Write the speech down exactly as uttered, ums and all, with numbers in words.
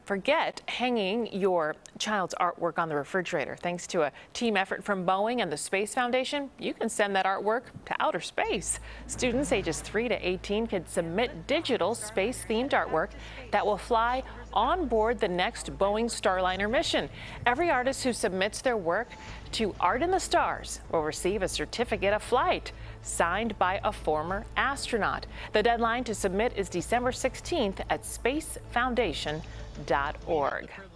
Forget hanging your child's artwork on the refrigerator. Thanks to a team effort from Boeing and the Space Foundation, you can send that artwork to outer space. Students ages three to eighteen can submit digital space-themed artwork that will fly on board the next Boeing starliner mission. Every artist who submits their work to Art in the Stars will receive a certificate of flight signed by a former astronaut. The deadline to submit is December sixteenth at space foundation dot org.